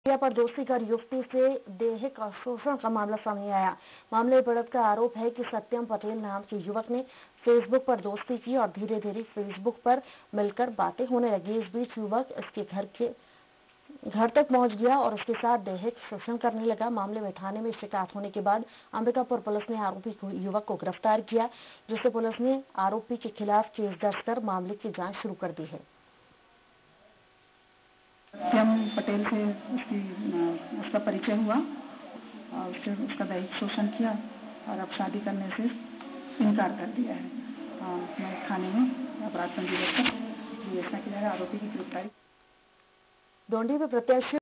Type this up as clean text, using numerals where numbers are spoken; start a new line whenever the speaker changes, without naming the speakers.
पर दोस्ती कर युवती से दैहिक शोषण का मामला सामने आया। मामले में पीड़ित का आरोप है कि सत्यम पटेल नाम के युवक ने फेसबुक पर दोस्ती की और धीरे धीरे फेसबुक पर मिलकर बातें होने लगी। इस बीच युवक इसके घर तक पहुंच गया और उसके साथ दैहिक शोषण करने लगा। मामले में थाने में शिकायत होने के बाद अंबिकापुर पुलिस ने आरोपी युवक को गिरफ्तार किया, जिससे पुलिस ने आरोपी के खिलाफ केस दर्ज कर मामले की जाँच शुरू कर दी है।
सत्यम पटेल से उसका परिचय हुआ और उससे उसका दैहिक शोषण किया और अब शादी करने से इनकार कर दिया है। मैं थाने में अपराध पंजीबद्ध कर आरोपी की गिरफ्तारी।
डोंडी में प्रत्याशी